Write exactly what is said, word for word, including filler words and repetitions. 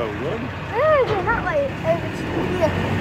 about wood? No, not like over to here.